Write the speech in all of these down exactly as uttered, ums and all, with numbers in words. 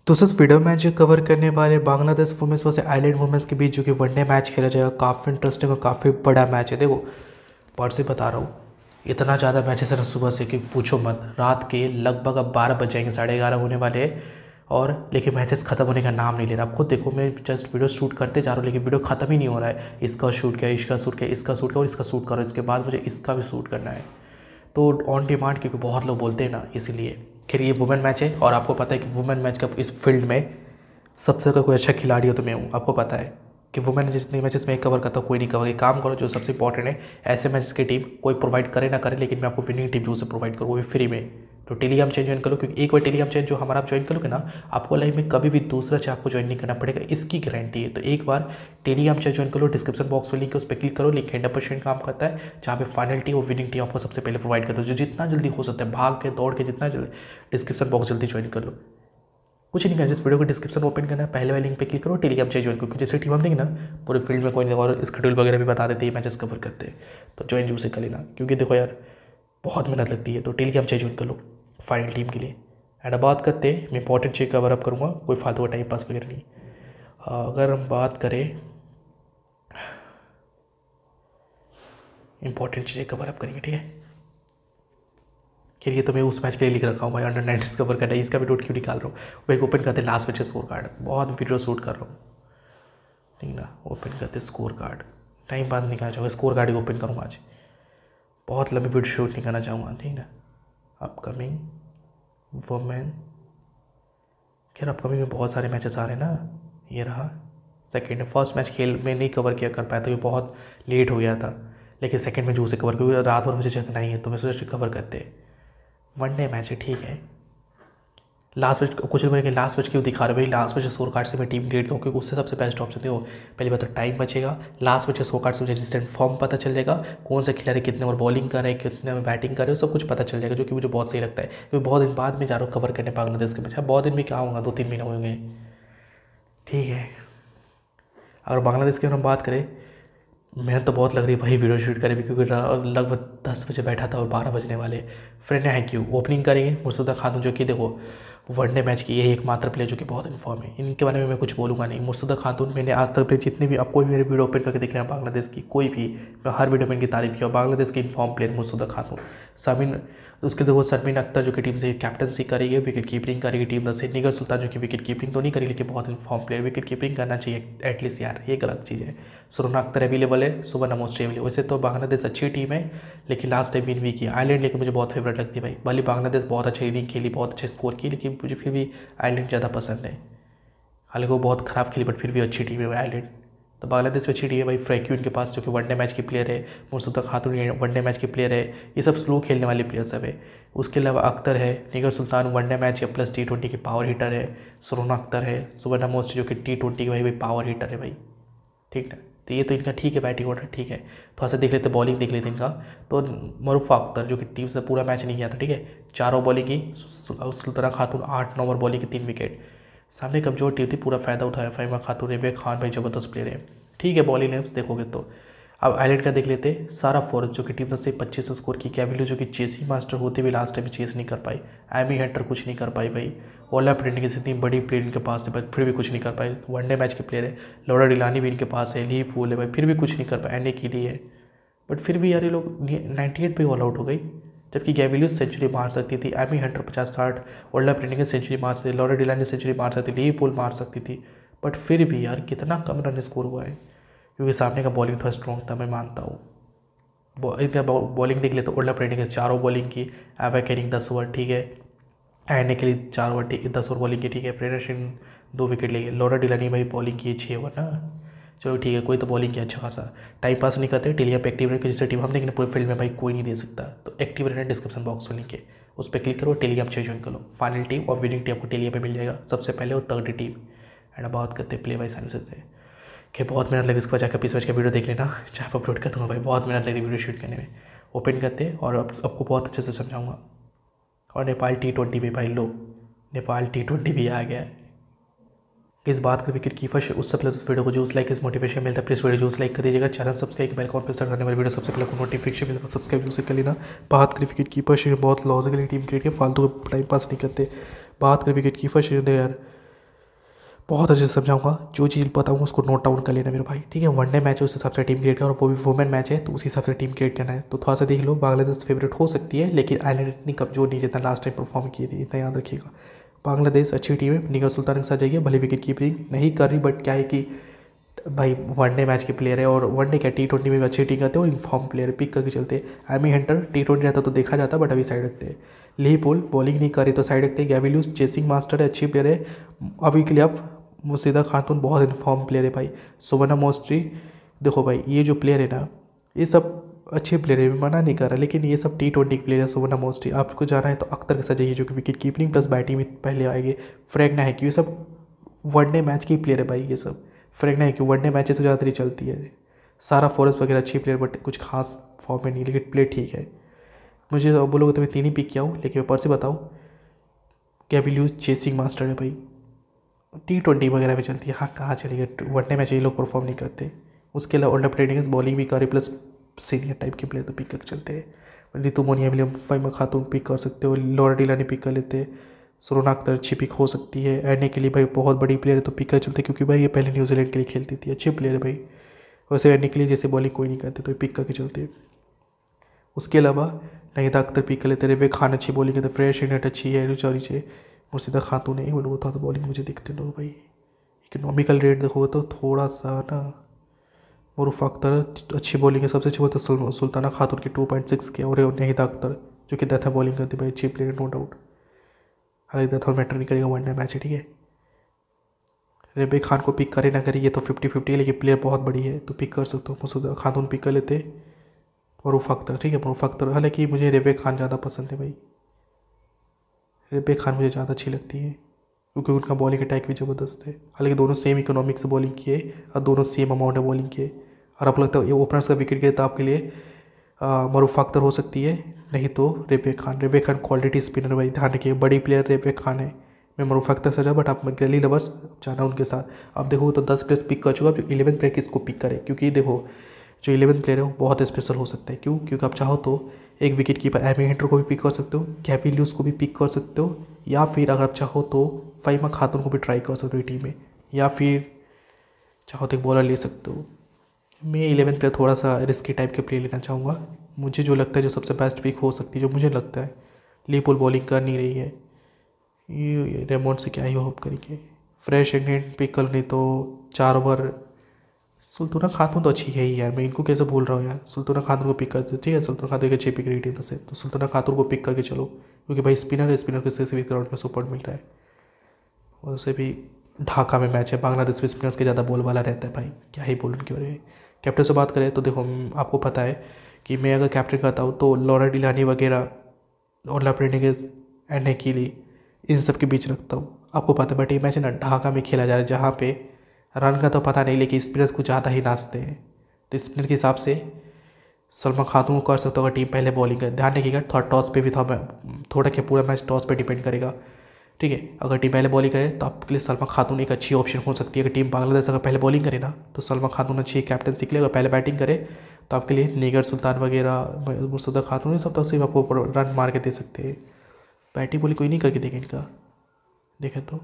दोस्तों इस वीडियो में जो कवर करने वाले Bangladesh women's versus Ireland women's के बीच जो कि वनडे मैच खेला जाएगा, काफ़ी इंटरेस्टिंग और काफ़ी बड़ा मैच है। देखो पर से बता रहा हूँ, इतना ज़्यादा मैचेस है सुबह से कि पूछो मत। रात के लगभग अब बारह बज जाएंगे, साढ़े ग्यारह होने वाले हैं और लेकिन मैचेस खत्म होने का नाम नहीं ले रहा। आप खुद देखो, मैं जस्ट वीडियो शूट करते जा रहा हूँ लेकिन वीडियो खत्म ही नहीं हो रहा है। इसका शूट किया, इसका शूट किया, इसका शूट किया और इसका शूट करो, इसके बाद मुझे इसका भी शूट करना है। तो ऑन डिमांड, क्योंकि बहुत लोग बोलते हैं ना, इसीलिए। खैर ये वुमेन मैच है और आपको पता है कि वुमेन मैच का इस फील्ड में सबसे अगर कोई अच्छा खिलाड़ी हो तो मैं हूँ। आपको पता है कि वुमेन जितने मैचेस मैं कवर करता हूँ कोई नहीं कवर। एक काम करो, जो सबसे इंपॉर्टेंट है, ऐसे मैचेस की टीम कोई प्रोवाइड करे ना करे, लेकिन मैं आपको विनिंग टीम जो उसे प्रोवाइड करूँ, वो भी फ्री में। तो टेलीग्राम चैनल ज्वाइन करो, क्योंकि एक बार टेलीग्राम चैनल जो हमारा आप ज्वाइन करोगे ना, आपको लाइफ में कभी भी दूसरा चाहे आपको ज्वाइन नहीं करना पड़ेगा, इसकी गारंटी है। तो एक बार टेलीग्राम चैनल ज्वाइन करो, डिस्क्रिप्शन बॉक्स में लिंक है, उस पर क्लिक करो। लिंक हंड्रेड परसेंट काम करता है, जहाँ पे फाइनल टीम और विनिंग टीम आपको सबसे पहले प्रोवाइड करते हो। जो जितना जल्दी हो सकता है भाग के दौड़ के जितना जल्दी डिस्क्रिप्शन बॉक्स जल्दी ज्वाइन कर लो। कुछ नहीं करना, जिस वीडियो को डिस्क्रिप्शन ओपन करना है, पहले वाले लिंक पे क्लिक करो, टेलीग्राम चैनल ज्वाइन करो, क्योंकि जैसे टीम हम देंगे ना पूरे फील्ड में कोई नहीं, और स्केड्यूल वगैरह भी बता देते हैं, मैचेस कवर करते हैं। तो ज्वाइन जरूर से कर लेना, क्योंकि देखो यार बहुत मेहनत लगती है। तो टेलीग्राम चैनल ज्वाइन कर लो फाइनल टीम के लिए। एंड अब बात करते हैं, मैं इंपॉर्टेंट चीज़ कवर अप करूँगा, कोई फालतू का टाइम पास वगैरह नहीं। अगर हम बात करें इंपॉर्टेंट चीज़ें कवर अप करेंगे, ठीक है। खैर ये तो मैं उस मैच के लिए लिख रखा हूँ भाई, अंडर नाइन्टीज कवर करना है, इसका भी नोट क्यों निकाल रहा हूँ। वो एक ओपन करते लास्ट मैच स्कोर कार्ड, बहुत वीडियो शूट कर रहा हूँ, ठीक ना। ओपन करते स्कोर कार्ड, टाइम पास नहीं करना चाहूँगा, स्कोर कार्ड ही ओपन करूँगा आज। बहुत लंबी वीडियो शूट नहीं करना चाहूँगा, ठीक ना। अपकमिंग वुमेन, खैर अपकमिंग में बहुत सारे मैचेस आ रहे हैं ना। ये रहा सेकेंड, फर्स्ट मैच खेल में नहीं कवर किया कर पाया था, ये बहुत लेट हो गया था, लेकिन सेकेंड में जो उसे कवर, क्योंकि रात भर मुझे जगना ही है, तो मैं सोचा कवर करते। वनडे मैच है, ठीक है। लास्ट मैच कुछ लोगों ने लास्ट मैच क्यों दिखा रहे भाई, लास्ट मैच स्कोर कार्ड से मैं टीम क्रिएट करूँ, क्योंकि उससे सबसे बेस्ट ऑप्शन देखो, पहली बात तो टाइम बचेगा। लास्ट मैच स्कोर कार्ड से मुझे रिसेंट फॉर्म पता चल जाएगा, कौन से खिलाड़ी कितने ओवर बॉलिंग कर रहे हैं, कितने में बैटिंग कर रहे हैं, सब कुछ पता चल जाएगा, जो कि मुझे बहुत सही लगता है। क्योंकि बहुत दिन बाद में जा रहा हूँ कवर करने बांग्लादेश के मैच। बहुत दिन भी क्या होगा, दो तीन महीने होंगे, ठीक है। अगर बांग्लादेश की हम बात करें, मेहनत तो बहुत लग रही है भाई वीडियो शूट करें भी, क्योंकि लगभग दस बजे बैठा था और बारह बजने वाले। फ्रेंड है क्यों ओपनिंग करेंगे मुर्तज़ा खातून, जो कि देखो वनडे मैच की यही एकमात्र प्लेयर जो कि बहुत इन्फॉर्म है। इनके बारे में मैं कुछ बोलूँगा नहीं। मुर्तज़ा खातून मैंने आज तक भी जितने भी, आप कोई भी मेरे वीडियो ओपन करके देख रहे हैं बांग्लादेश की, कोई भी, मैं हर वीडियो में इनकी तारीफ किया। बांग्लादेश की इन्फॉर्म प्लेयर मुर्तज़ा खातून। समीन, उसके देखो शर्मीन अख्तर जो कि टीम से कैप्टनसी करेगी, विकेट कीपिंग करेगी टीम से। निगर सुल्तान जो कि विकेट कीपिंग तो नहीं करेगी, लेकिन बहुत इन्फॉर्म प्लेयर, विकेट कीपिंग करना चाहिए एटलीस्ट यार, ये गलत चीज़ है। सुरना अख्तर अवेलेबल है, सुबह नमोस्टे अवेलेबल। वैसे तो बांग्लादेश अच्छी टीम है, लेकिन लास्ट टाइम विन भी किया। आयरलैंड लेकिन मुझे बहुत फेवरेट लगती है भाई, भले बांग्लादेश बहुत अच्छा इनिंग खेली, बहुत अच्छे स्कोर की, लेकिन मुझे फिर भी आयरलैंड ज़्यादा पसंद है। हालांकि वो बहुत ख़राब खेली, बट फिर भी अच्छी टीम है आयरलैंड। तो बांग्लादेश में अच्छी टीम है भाई। फ्रैक्यू इनके पास जो कि वनडे मैच की प्लेयर है, मुर्तज़ा खातून वनडे मैच की प्लेयर है, ये सब स्लो खेलने वाले प्लेयर सब है। उसके अलावा अख्तर है, निगर सुल्तान वनडे मैच या प्लस टी ट्वेंटी की पावर हिटर है। सुरना अख्तर है, सुबह नमोस्ट जो कि टी ट्वेंटी की भाई भाई पावर हिटर है भाई, ठीक ना। तो ये तो इनका ठीक है, बैटिंग ऑर्डर ठीक है। थोड़ा सा देख लेते, बॉलिंग देख लेते इनका। तो मरूफा अख्तर जो कि टीम से पूरा मैच नहीं किया था, ठीक है, चारों बॉलिंग की। सुल्ताना खातून आठ नौ ओवर बॉलिंग की, तीन विकेट। सामने कमजोर टीम थी, पूरा फ़ायदा उठाया। फ़हीमा खातून, रिवेक खान भाई जबरदस्त प्लेयर है, ठीक है। बॉलिंग लेंस देखोगे तो अब आयरलैंड का देख लेते। सारा फोर्थ जो कि टीम से पच्चीस स्कोर की। कैविलो जो कि चेसिंग मास्टर होते हुए लास्ट टाइम चेस नहीं कर पाई। एमी हंटर कुछ नहीं कर पाई भाई। ओला प्रिंटिंग इतनी बड़ी प्लेयर इनके पास है, फिर भी कुछ नहीं कर पाए। वनडे मैच के प्लेयर है। लौरा डिलानी भी इनके पास है, ली पूल है भाई, फिर भी कुछ नहीं कर पाए। एने की लिए है, बट फिर भी यार ये लोग नाइन्टी एट पे ऑल आउट हो गई, जबकि गैविलियस सेंचुरी मार सकती थी, एमी हंटर पचास साठ, ओला प्रिंटिंग सेंचुरी मार सकती थी, लौरा डिलानी सेंचुरी मार सकती थी, ली पूल मार सकती थी, बट फिर भी यार कितना कम रन स्कोर हुआ है, क्योंकि सामने का बॉलिंग थोड़ा स्ट्रॉन्ग था, मैं मानता हूँ। इनका बॉलिंग देख ले तो ओल्डा प्रेडिंग है, चारों बॉलिंग की। एवा कैनिंग दस ओवर, ठीक है। एने के लिए चार ओवर, ठीक दस ओवर बॉलिंग की, ठीक है। प्रेडर्शन दो विकेट लिए। लौरा डिलानी भाई बॉलिंग की छः ओवर ना, चलो ठीक है, कोई तो बॉलिंग किया अच्छा खासा। टाइम पास नहीं करते, टेलिया पे एक्टिव रहने, जिससे टीम हम देखेंगे पूरे फील्ड में भाई कोई नहीं दे सकता, तो एक्टिव रहना। डिस्क्रिप्शन बॉक्स में लिंक है, उस पर क्लिक करो, टेलिया आप ज्वाइन कर लो। फाइनल टीम और विनिंग टीम आपको टेलिया पे मिल जाएगा सबसे पहले, और थर्ड टीम। एंड बात करते हैं प्ले बाय साइंसेज से, कि बहुत मेहनत लगी, इसके बाद जाकर पिछले का वीडियो देख लेना, चाहे अपलोड कर दूँगा भाई, बहुत मेहनत लगी वीडियो शूट करने में। ओपन करते हैं और अब आपको बहुत अच्छे से समझाऊंगा। और नेपाल टी ट्वेंटी भी भाई, लो नेपाल टी ट्वेंटी भी आ गया है। किस बात का विकेट कीपर से, उससे पहले उस वीडियो को जो उस लाइक इस मोटिवेशन मिलता है, प्लीज़ वीडियो जो लाइक कर दीजिएगा। Channel subscribe bell icon press करने वाली वीडियो सबसे पहले को नोटिफिकेशन मिलता है, सब्सक्राइब उसे कर लेना। बात करें विकेट कीपर से, बहुत लॉजिकली टीम क्रिएट किया, फालतू टाइम पास नहीं करते। बात करें विकेट कीपर से यार, बहुत अच्छे से समझाऊंगा, जो चीज़ बताऊंगा उसको नोट डाउन कर लेना मेरे भाई, ठीक है। वनडे मैच है उस हिसाब से टीम क्रिएट करना, और वो भी वुमेन मैच है तो उसी हिसाब से टीम क्रिएट करना है। तो थोड़ा सा देख लो, बांग्लादेश फेवरेट हो सकती है, लेकिन आयरलैंड इतनी कमजोर नहीं जितना लास्ट टाइम परफॉर्म की थी, इतना याद रखिएगा। बांग्लादेश अच्छी टीम है, निगर सुल्तान के साथ जाइए, भले विकेट कीपिंग नहीं कर रही, बट क्या है कि भाई वनडे मैच के प्लेयर है, और वनडे क्या टी ट्वेंटी में भी अच्छी टीम करते हैं, और इन्फॉर्म प्लेयर पिक करके चलते हैं। एमी हंटर टी ट्वेंटी रहता तो देखा जाता, बट अभी साइड रखते हैं। लीपोल बॉलिंग नहीं करे तो साइड रखते हैं। गैविलियस चेसिंग मास्टर है, अच्छी प्लेयर है अभी के लिए। अब मुर्शिदा खातून बहुत इन्फॉर्म प्लेयर है भाई। सुवर्णा मोस्ट्री, देखो भाई ये जो प्लेयर है ना, ये सब अच्छे प्लेयर है, मैं मना नहीं कर रहा, लेकिन ये सब टी ट्वेंटी प्लेयर है। सुवर्णा मोस्ट्री आपको जाना है तो अख्तर के साथ जाइए, जो कि विकेट कीपिंग प्लस बैटिंग में पहले आएंगे। फ्रैगना है कि ये सब वनडे मैच के प्लेयर है भाई, ये सब फ्रैगना है कि वनडे मैचेस में ज़्यादातर चलती है। सारा फॉरेस्ट वगैरह अच्छी प्लेयर, बट कुछ खास फॉर्म में नहीं, लेकिन प्लेयर ठीक है। मुझे अब बोलोगे तो मैं तीन ही पिक किया हूँ, लेकिन ऊपर से बताओ, गैविलियस चेसिंग मास्टर है भाई, टी ट्वेंटी वगैरह में चलती है। हाँ कहाँ चलेगी, वनडे मैच ये लोग परफॉर्म नहीं करते। उसके अलावा ओल्डर प्लेयर बॉलिंग भी करे, प्लस सीनियर टाइप के प्लेयर तो पिक कर चलते हैं। रितु मोनिया विलियम फाइमा खातून पिक कर सकते हो, लॉरा डिलानी पिक कर लेते हैं। सुरोना अख्तर अच्छी पिक हो सकती है। एने के लिए भाई बहुत बड़ी प्लेयर है तो पिक कर चलते, क्योंकि भाई ये पहले न्यूजीलैंड के लिए खेलती थी, अच्छी प्लेयर है भाई। वैसे एने के लिए जैसे बॉलिंग कोई नहीं करते तो पिक करके चलते हैं। उसके अलावा नहीदा अख्तर पिक कर लेते, रेबे खान अच्छी बॉलिंग करते, फ्रेश नेट अच्छी है, रुचारी से मुर्शिदा खातून है, वो था तो बॉलिंग मुझे दिखते लो भाई। इकोनॉमिकल रेट देखो तो थोड़ा सा ना, मरूफ अख्तर अच्छी बॉलिंग है, सबसे अच्छी वो तो सुल्ताना खातून की टू पॉइंट सिक्स के, और नहीदा अख्तर जो कि दथा बॉलिंग करती भाई, अच्छी प्लेयर नो डाउट। हालांकि दथा मैटर नहीं करेगा, वन डे मैच है, ठीक है। रेबे खान को पिक करे ना करे ये तो फिफ्टी फिफ्टी है, लेकिन प्लेयर बहुत बड़ी है तो पिक कर सकते हो। मुर्शिदा खातून पिक कर लेते, मरूफ अख्तर, ठीक है। मरूफ अख्तर, हालांकि मुझे रेबे खान ज़्यादा पसंद है भाई, रेबे खान मुझे ज़्यादा अच्छी लगती है, क्योंकि उनका बॉलिंग अटैक भी ज़बरदस्त है। हालांकि दोनों सेम इकोनॉमिक से बॉलिंग किए, और दोनों सेम अमाउंट में बॉलिंग किए, और आपको लगता है ये ओपनर्स का विकेट गिरे तो आपके लिए मरूफ अख्तर हो सकती है, नहीं तो रेबे खान। रेबे खान क्वालिटी स्पिनर भाई, ध्यान रखिए, बड़ी प्लेयर रेबे खान है। मैं मरूफ अख्तर से जा, बट आप गली लवर्स जाना उनके साथ। अब देखो तो दस प्लेयर्स पिक कर चुका, अब इलेवन प्लेयर किसको पिक करें, क्योंकि देखो जो इलेवन प्लेयर है वो बहुत स्पेशल हो सकता है। क्यों? क्योंकि आप चाहो तो एक विकेट कीपर एमी हिंटर को भी पिक कर सकते हो, गैविलियस को भी पिक कर सकते हो, या फिर अगर आप चाहो तो फाइमा खातून को भी ट्राई कर सकते हो टीम में, या फिर चाहो तो एक बॉलर ले सकते हो। मैं इलेवन प्लेयर थोड़ा सा रिस्की टाइप के प्लेयर लेना चाहूँगा। मुझे जो लगता है जो सबसे बेस्ट पिक हो सकती है, जो मुझे लगता है, लीपोल बॉलिंग कर नहीं रही है, ये रेमोंड से क्या ही होप करेंगे। फ्रेश इंडियन पिक कर, नहीं तो चार ओवर सुल्ताना खातून तो अच्छी है ही यार, मैं इनको कैसे बोल रहा हूँ यार। सुल्ताना खातून को पिक कर, ठीक है, सुल्ताना खातून की अच्छी पिक रही टीम से, तो सुल्ताना खातून को पिक करके चलो, क्योंकि भाई स्पिनर है, स्पिनर के से भी ग्राउंड में सपोर्ट मिल रहा है। वैसे भी ढाका में मैच है, बांग्लादेश में स्पिनर्स के ज़्यादा बॉल वाला रहता है भाई, क्या ही बोल उनके बारे में। कैप्टन से बात करें तो देखो, आपको पता है कि मैं अगर कैप्टन करता हूँ तो लॉरा डिलानी वगैरह और लाप्रेडिगस एंड हैकिली इन सब के बीच रखता हूँ, आपको पता है। बट ये मैच ना ढाका में खेला जा रहा है, जहाँ पे रन का तो पता नहीं, लेकिन स्पिनर्स कुछ ज़्यादा ही नाचते हैं, तो स्पिनर के हिसाब से सलमा खातून को कर सकते हो अगर टीम पहले बॉलिंग कर। ध्यान रखिएगा थोड़ा टॉस पे भी था, थोड़ा क्या पूरा मैच टॉस पे डिपेंड करेगा, ठीक है। अगर टीम पहले बॉलिंग करे तो आपके लिए सलमा खातून एक अच्छी ऑप्शन हो सकती है। अगर टीम बांग्लादेश अगर पहले बॉलिंग करे ना तो सलमा खातून अच्छी कैप्टनसी के लिए, अगर पहले बैटिंग करे तो आपके लिए निगर सुल्तान वगैरह, मुर्शिदा खातून, ये सब तो सिर्फ आपको रन मार के दे सकते हैं। बैटिंग बॉलिंग कोई नहीं करके देखे इनका, देखें तो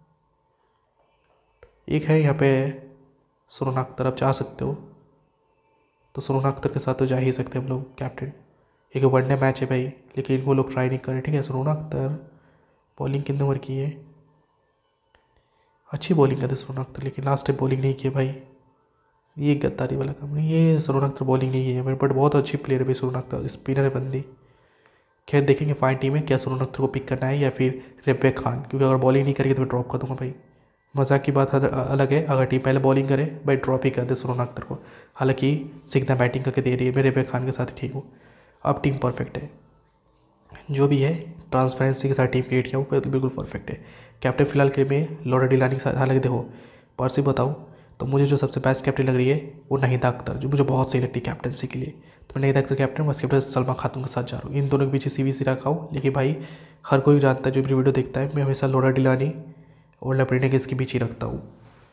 एक है यहाँ पे सुरोना अख्तर, आप जा सकते हो तो सुरोना अख्तर के साथ तो जा ही सकते हैं हम लोग कैप्टन। एक वनडे मैच है भाई, लेकिन इनको लोग ट्राई नहीं करें, ठीक है। सुरोना अख्तर बॉलिंग कितने ओवर की है, अच्छी बॉलिंग करते सुरोना अख्तर, लेकिन लास्ट टाइम बॉलिंग नहीं की है भाई, ये गद्दारी वाला काम नहीं, ये सुरोना अख्तर बॉलिंग नहीं की है, बट बहुत अच्छी प्लेयर है भाई सुरोना अख्तर, स्पिनर है बंदी। खैर देखेंगे फाइन टीम है क्या सुरोना अख्तर को पिक करना है या फिर रेबे खान, क्योंकि अगर बॉलिंग नहीं करेगी तो मैं ड्रॉप कर दूँगा भाई। मज़ाक की बात अलग है, अगर टीम पहले बॉलिंग करे भाई ड्रॉप ही कर दे सुरोना अख्तर को, हालांकि सीखना बैटिंग करके दे रही है, मैं रेबे खान के साथ ठीक हूँ। अब टीम परफेक्ट है, जो भी है ट्रांसपेरेंसी के साथ टीम क्रिएट किया हूँ तो बिल्कुल परफेक्ट है। कैप्टन फिलहाल के में लॉरा डिलानी के साथ, हालांकि देखो पर्सी बताऊँ तो मुझे जो सबसे बेस्ट कैप्टन लग रही है वो नहीदा अख्तर, जो मुझे बहुत सही लगती है कैप्टनसी के लिए, तो मैं नहीदा अख्तर कैप्टन, बस कैप्टन सलमा खातून के साथ जा रहा हूँ। इन दोनों के पीछे सी वी सी रखा हूँ, लेकिन भाई हर कोई जानता है जो मेरी वीडियो देखता है, मैं हमेशा लॉरा डिलानी और लाप्रेडिगस इसके बीच ही रखता हूँ।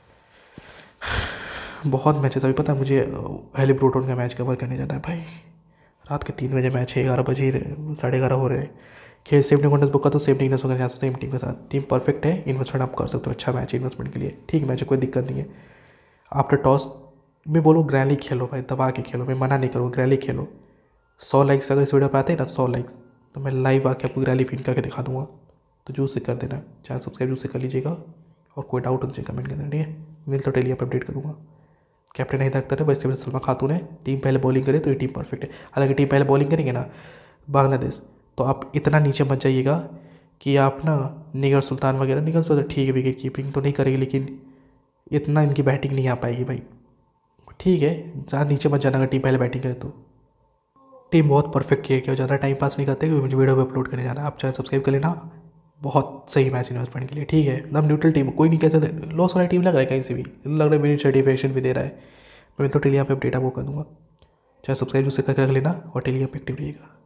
बहुत मैचेस अभी पता है मुझे, हेली ब्रोटन का मैच कवर करने जाना है भाई, रात के तीन बजे मैच है, ग्यारह बजे साढ़े ग्यारह हो रहे हैं, खेल सेम टीम बुक का तो सेम टीम वगैरह यहाँ सेम टीम के साथ टीम परफेक्ट है, इन्वेस्टमेंट आप कर सकते हो, अच्छा मैच है इन्वेस्टमेंट के लिए, ठीक मैच है, कोई दिक्कत नहीं है। आफ्टर टॉस मैं बोलो ग्रैली खेलो भाई, दबा के खेलो, मैं मना नहीं करूँगा, ग्रैली खेलो। सौ लाइक्स अगर इस वीडियो पर आते हैं ना, सौ लाइक्स, तो मैं लाइव आके आपको ग्रैली फिन करके दिखा दूँगा। तो जूस से कर देना, चैनल सब्सक्राइब जूस से कर लीजिएगा, और कोई डाउट हो तो कमेंट कर देना, ठीक है। मिल तो डेली आप अपडेट करूँगा। कैप्टन नहीं अख्तर है, वैसे भी सलमा खातून है, टीम पहले बॉलिंग करे तो ये टीम परफेक्ट है। हालांकि टीम पहले बॉलिंग करेंगे ना बांग्लादेश, तो आप इतना नीचे मत जाइएगा कि आप ना निगर सुल्तान वगैरह, निगर सुल्तान ठीक है विकेट कीपिंग तो नहीं करेगी, लेकिन इतना इनकी बैटिंग नहीं आ पाएगी भाई, ठीक है। ज़्यादा नीचे मत जाना अगर टीम पहले बैटिंग करे तो। टीम बहुत परफेक्ट किया क्या, ज़्यादा टाइम पास नहीं करते क्योंकि मुझे वीडियो पे अपलोड करने जाना है। आप चैनल सब्सक्राइब कर लेना, बहुत सही मैच इन्वेस्टमेंट के लिए, ठीक है। एकदम न्यूट्रल टीम, कोई नहीं कैसे लॉस वाली टीम लग रहा है कहीं से भी, लग रहा है मेरी सर्टिफिकेशन भी दे रहा है। मैं तो टेली यहाँ पे अपडेट आपको कर दूँगा, चाहे सब्सक्राइब उससे करके रख लेना और टेली यहाँ पे एक्टिव रहिएगा।